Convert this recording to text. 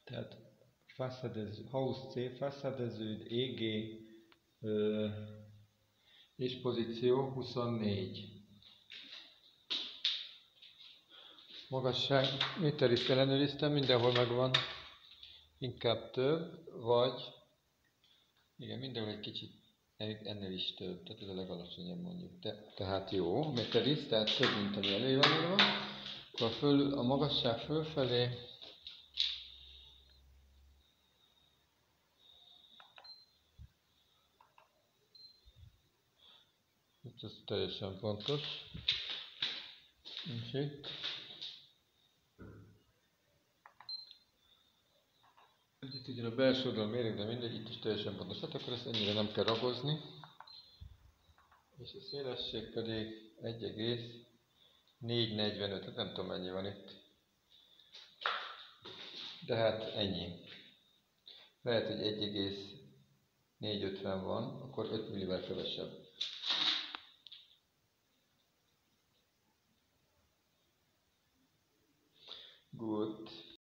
Tehát Haus C, faszadeződ, EG és pozíció 24. Magasság, méteriszt ellenőriztem, mindenhol megvan, inkább több, vagy igen, mindenhol egy kicsit ennél is több, tehát ez a legalacsonyabb mondjuk. Tehát jó, méteriszt, tehát több, mint ami elő van írva. Akkor a magasság fölfelé, ez teljesen pontos, nincs itt. Itt ugyan a belső oldal mérünk, de mindegy, itt is teljesen pontos. Hát akkor ezt ennyire nem kell ragozni. És a szélesség pedig 1,445, hát nem tudom mennyi van itt. De hát ennyi. Lehet, hogy 1,450 van, akkor 5 millivel kevesebb. Good.